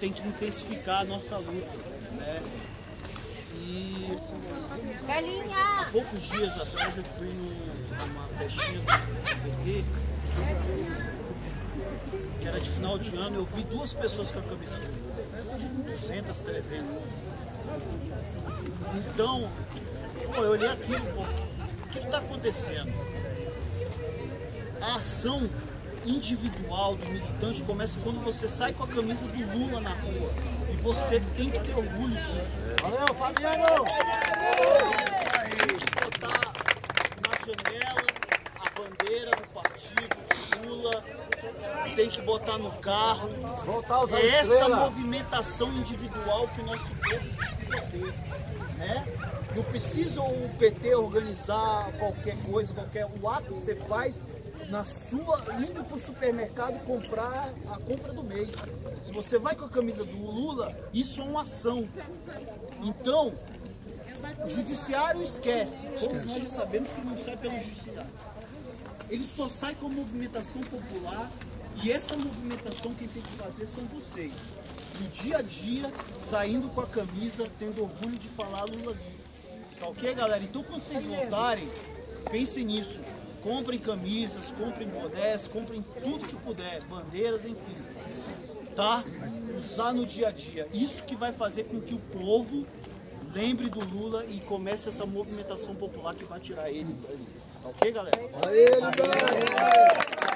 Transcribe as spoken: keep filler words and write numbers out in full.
tem que intensificar a nossa luta, né? E Galinha! há poucos dias atrás eu fui numa festinha do P T, que era de final de ano, eu vi duas pessoas com a camisa do Lula, duzentas, trezentas. Então, pô, eu olhei aquilo, pô, o que está acontecendo? A ação individual do militante começa quando você sai com a camisa do Lula na rua. E você tem que ter orgulho disso. Valeu, Fabiano! Tem que botar na janela a bandeira do partido Lula, tem que botar no carro. É essa movimentação individual que o nosso povo precisa ter, né? Não precisa o P T organizar qualquer coisa, qualquer o ato você faz na sua, indo para o supermercado comprar a compra do mês. Se você vai com a camisa do Lula, isso é uma ação. Então, o judiciário esquece. Todos nós já sabemos que não sai pelo judiciário. Ele só sai com a movimentação popular, e essa movimentação quem tem que fazer são vocês. No dia a dia, saindo com a camisa, tendo orgulho de falar Lula livre. Tá ok, galera? Então, quando vocês voltarem, pensem nisso. Comprem camisas, comprem bonés, comprem tudo que puder, bandeiras, enfim, tá? Usar no dia a dia. Isso que vai fazer com que o povo lembre do Lula e comece essa movimentação popular que vai tirar ele dali. Tá ok, galera? Aê,